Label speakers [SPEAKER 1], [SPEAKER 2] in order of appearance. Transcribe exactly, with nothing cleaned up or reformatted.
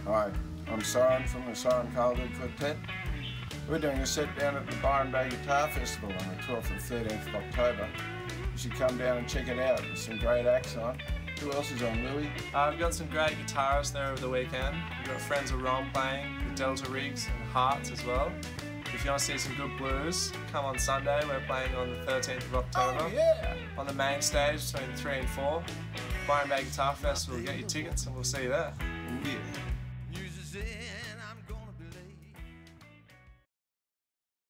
[SPEAKER 1] Hi, I'm Soren from the Soren Calderwood Quartet. We're doing a set down at the Byron Bay Guitar Festival on the twelfth and thirteenth of October. You should come down and check it out. There's some great acts on. Who else is on, Louis?
[SPEAKER 2] Uh, we've got some great guitarists there over the weekend. We've got Friends of Ron playing, the Delta Rigs and Hearts as well. If you want to see some good blues, come on Sunday. We're playing on the thirteenth of October.
[SPEAKER 1] Oh, yeah!
[SPEAKER 2] On the main stage between three and four. Byron Bay Guitar Festival. Get your tickets and we'll see you there.
[SPEAKER 1] Yeah.